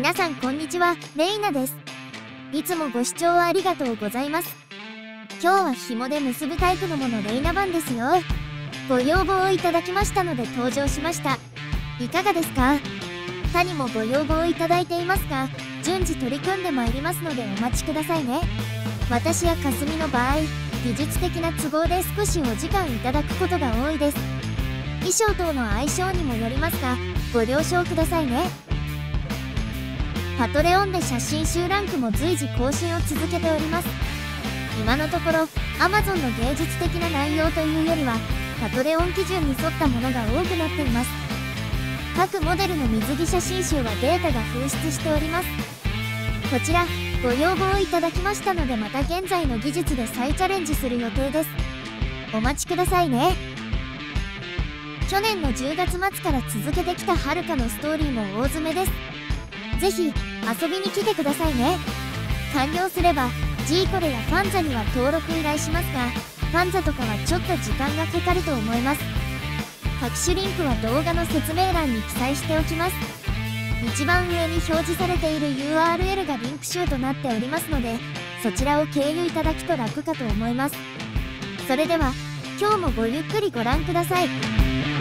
皆さんこんにちは、レイナです。いつもご視聴ありがとうございます。今日は紐で結ぶタイプのものレイナ版ですよ。ご要望をいただきましたので登場しました。いかがですか？他にもご要望をいただいていますが、順次取り組んでまいりますのでお待ちくださいね。私やかすみの場合、技術的な都合で少しお時間いただくことが多いです。衣装等の相性にもよりますが、ご了承くださいね。パトレオンで写真集ランクも随時更新を続けております。今のところ Amazon の芸術的な内容というよりはパトレオン基準に沿ったものが多くなっています。各モデルの水着写真集はデータが紛失しております。こちらご要望いただきましたので、また現在の技術で再チャレンジする予定です。お待ちくださいね。去年の10月末から続けてきたはるかのストーリーも大詰めです。ぜひ遊びに来てくださいね。完了すればジーコレやファンザには登録依頼しますが、ファンザとかはちょっと時間がかかると思います。各種リンクは動画の説明欄に記載しておきます。一番上に表示されている URL がリンク集となっておりますので、そちらを経由いただくと楽かと思います。それでは今日もごゆっくりご覧ください。